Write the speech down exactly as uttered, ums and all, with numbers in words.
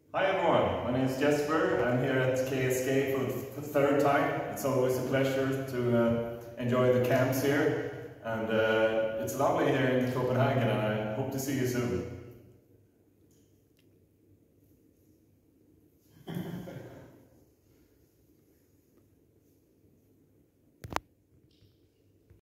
Hi everyone, my name is Jesper. I'm here at K S K for the third time. It's always a pleasure to uh, enjoy the camps here, and uh, it's lovely here in Copenhagen, and I hope to see you soon.